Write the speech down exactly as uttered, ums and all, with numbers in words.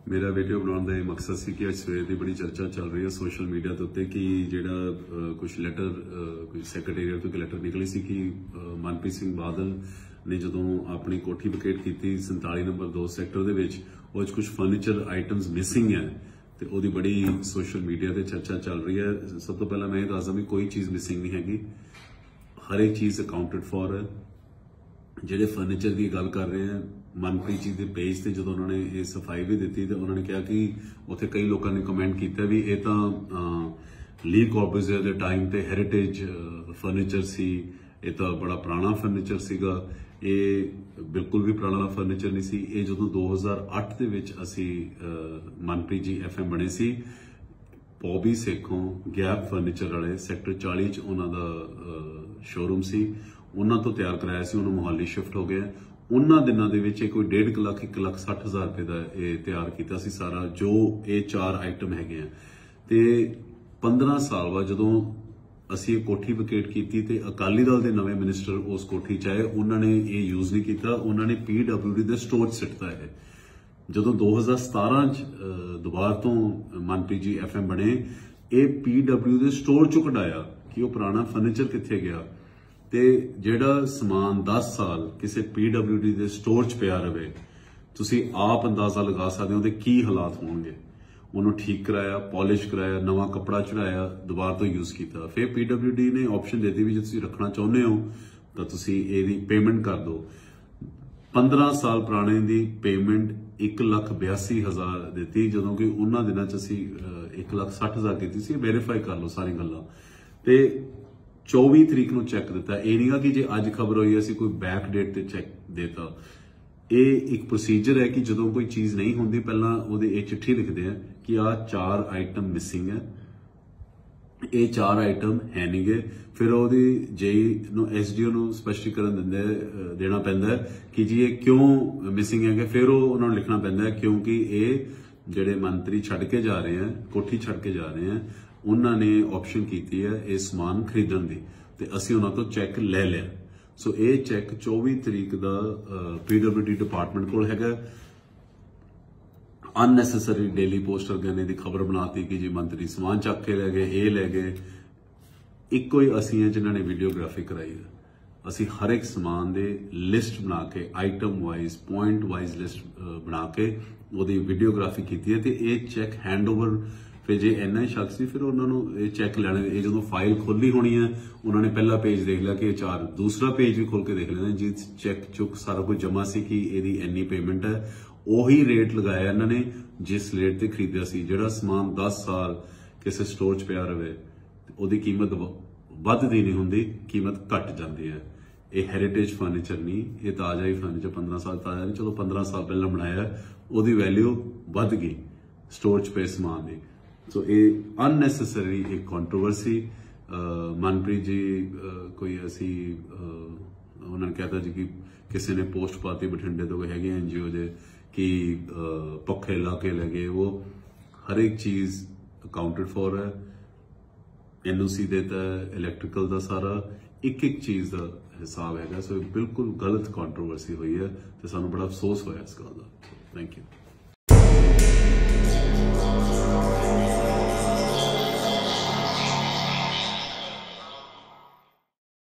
मेरा वीडियो बनाने का मकसद सी कि सवेर की बड़ी चर्चा चल रही है सोशल मीडिया के उत्ते कि जिहड़ा कुछ लैटर कोई सैकटरीएट तो लैटर निकली सी कि मनप्रीत सिंह बादल ने जदों अपनी कोठी वकेट की संताली नंबर दो सैक्टर के कुछ फर्नीचर आइटम्स मिसिंग है तो वो बड़ी सोशल मीडिया से चर्चा चल रही है। सब तो पहला मैं ये दसदा भी कोई चीज़ मिसिंग नहीं हैगी, हर एक चीज़ अकाउंटेड फॉर है। ਜਿਹੜੇ फर्नीचर की गल कर रहे हैं मनप्रीत जी के पेज से जो उन्होंने ये सफाई भी दी तो उन्होंने कहा कि उत्थे कई लोगों ने कमेंट किया भी ये तो ली कॉर्बुज़ियर के टाइम ते हेरिटेज फर्नीचर सी, ये तो बड़ा पुराना फर्नीचर सीगा, ये बिल्कुल भी पुराना फर्नीचर नहीं सी। ये जो दो हज़ार अठ के विच असी मनप्रीत जी एफ एम बने सी पॉबी सेखों गैप फर्नीचर वाले सैक्टर चाली च उन्हां दा शोरूम सी, उन्होंने तो तैयार कराया सी, उन्होंने मोहाली शिफ्ट हो गया। उन्होंने दिनों के विच कोई डेढ़ क लख एक लख सठ हज़ार रुपये का ये तैयार किया सी सारा जो ये चार आइटम है। तो पंद्रह साल बाद जदों असी कोठी वकेट की ते अकाली दल के नवे मिनिस्टर उस कोठी च आए, उन्होंने ये यूज नहीं किया, उन्होंने पी डब्ल्यू डी के स्टोर सिटता है। जदों दो हज़ार सतारा दोबारा तो मनप्रीत जी एफ एम बने, ये पी डब्ल्यू के स्टोर चो कढ़ाया कि वह पुराना फर्नीचर कित्थे गया। ते जिहड़ा समान दस साल किसी पी डब्ल्यू डी के स्टोर च पिया रहे, तुसी आप अंदाजा लगा सकते हो कि की हालात होंगे। उन्होंने ठीक कराया, पॉलिश कराया, नवा कपड़ा चढ़ाया, दोबारा तो यूज किया। फिर पी डब्ल्यू डी ने ऑप्शन देती भी जो तुसी रखना चाहते हो तो तुसी इहदी पेमेंट कर दो। पंद्रह साल पुराने की पेमेंट एक लख बयासी हज़ार दी, जो कि उन्होंने दिनों च असी एक लख सठ हज़ार की सी। वेरीफाई कर लो सारी गल्लां ते चौबी तरीक को चैक दिता। ये नहीं कि जे अज खबर हुई असी कोई बैक डेट ते चैक देता। ये एक प्रोसीजर है कि जो कोई चीज़ नहीं होंगी पहला वो चिट्ठी लिखते हैं कि आ चार आइटम मिसिंग है, ये चार आइटम है नहीं गए। फिर वो जेई एस डी ओ स्पष्टीकरण देंगे देना पैंदा है कि जी ये क्यों मिसिंग है। फिर वो उन्होंने लिखना पैंदा है क्योंकि ये जेडे मंत्री छड़ के जा रहे हैं, कोठी छड़ के जा रहे हैं, उन्होंने ऑप्शन की है ये समान खरीदण दी ते असी उन्होंने तो चैक ले लिया। सो ये चैक चौबी तरीक का पी डब्ल्यू डी डिपार्टमेंट को हैगा। अननैसेसरी डेली पोस्टर गने की खबर बनाती कि जी मंत्री समान चक के लै गए, ये लै गए। इको ही असी हैं जिन्होंने वीडियोग्राफी कराई है। असी हर एक समान दे लिस्ट बना के item wise point wise list बना के वो वीडियोग्राफी की है। तो ये चैक हैंड ओवर फिर जे इन्ना ही शक से फिर उन्होंने चैक लैने, ये जो फाइल खोली होनी है उन्होंने पहला पेज देख लिया कि चार, दूसरा पेज भी खोल के देख लेना जी चैक चुक सारा कुछ जमा सी कि यदी इन्नी पेमेंट है। उही रेट लगाया इन्होंने जिस रेट से खरीदा सी। जिहड़ा समान दस साल किसी स्टोर च पिया रहे उसकी कीमत वधदी नहीं होंदी, कीमत घट जाती है। ये हैरीटेज फर्नीचर नहीं, ये ताज़ा ही फर्नीचर, पंद्रह साल ताज़ा नहीं, चलो पंद्रह साल पहले बनाया, उसकी वैल्यू वध गई स्टोर च पे समान की। सो ये अननैसेसरी एक कॉन्ट्रोवर्सी। मनप्रीत जी uh, कोई असी uh, उन्होंने कहता जी कि किसी ने पोस्ट पाती बठिंडे तो है एन जी ओ जे कि uh, पखे ला के लगे, वो हर एक चीज़ अकाउंटेड फॉर है, एन ओ सी देता है, इलैक्ट्रिकल का सारा एक एक चीज़ का हिसाब है। सो बिल्कुल गलत कॉन्ट्रोवर्सी हुई है तो सानू बड़ा अफसोस होया इस गल का। Thank you.